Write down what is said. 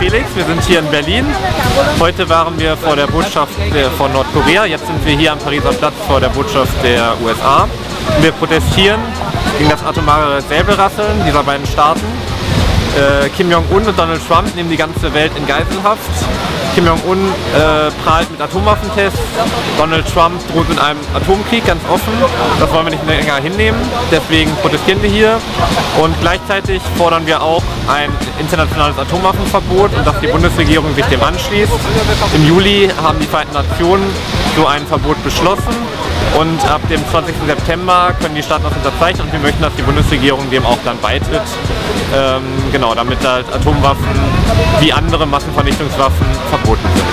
Felix, wir sind hier in Berlin. Heute waren wir vor der Botschaft von Nordkorea, jetzt sind wir hier am Pariser Platz vor der Botschaft der USA. Wir protestieren gegen das atomare Säbelrasseln dieser beiden Staaten. Kim Jong-un und Donald Trump nehmen die ganze Welt in Geiselhaft. Kim Jong-un prahlt mit Atomwaffentests, Donald Trump droht mit einem Atomkrieg, ganz offen. Das wollen wir nicht länger hinnehmen, deswegen protestieren wir hier. Und gleichzeitig fordern wir auch ein internationales Atomwaffenverbot und dass die Bundesregierung sich dem anschließt. Im Juli haben die Vereinten Nationen so ein Verbot beschlossen. Und ab dem 20. September können die Staaten das unterzeichnen und wir möchten, dass die Bundesregierung dem auch dann beitritt. Genau, damit halt Atomwaffen wie andere Massenvernichtungswaffen verboten sind.